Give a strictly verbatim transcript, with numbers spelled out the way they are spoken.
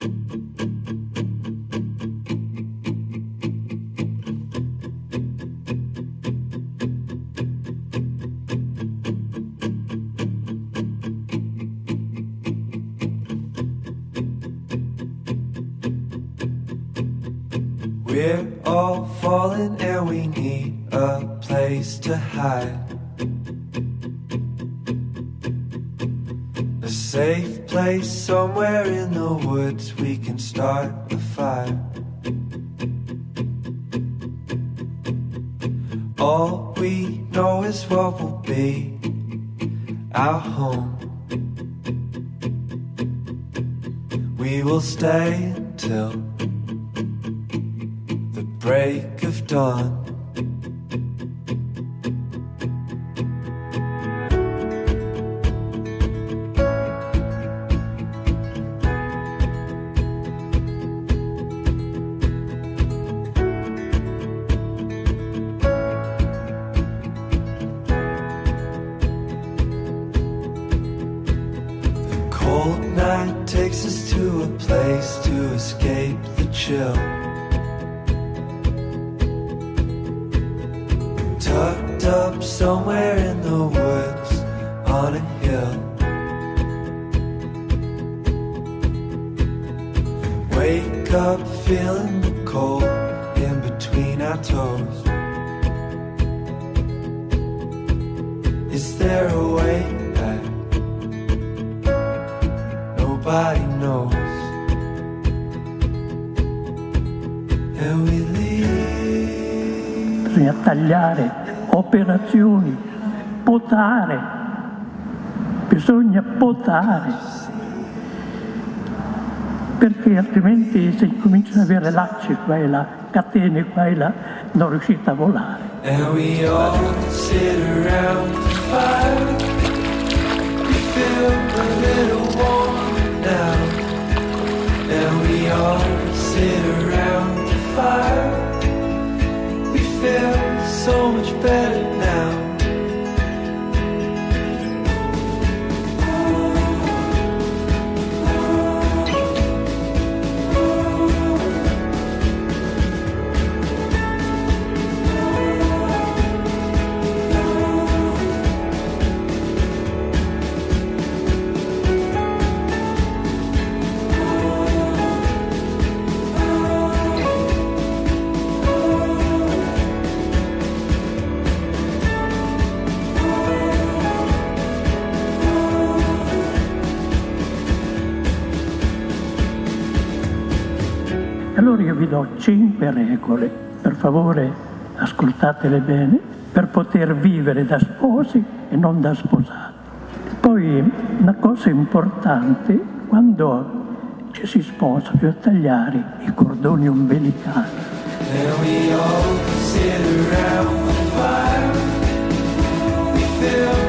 We're all falling and we need a place to hide. A safe place somewhere in the woods we can start a fire. All we know is what will be our home. We will stay until break of dawn. The cold night takes us to a place to escape the chill. Tucked up somewhere in the woods on a hill. Wake up feeling the cold in between our toes. Is there a way back? Nobody knows. And we leave. Bisogna tagliare operazioni, potare, bisogna potare, perché altrimenti se cominciano ad avere lacci qua e là, catene qua e là, non riuscite a volare. And we all sit around the fire. We feel a little warmer now. And we all sit around the fire. We feel so much better now. Allora io vi do cinque regole, per favore ascoltatele bene, per poter vivere da sposi e non da sposati. Poi una cosa importante, quando ci si sposa bisogna tagliare i cordoni ombelicali. And we all sit around the fire. We feel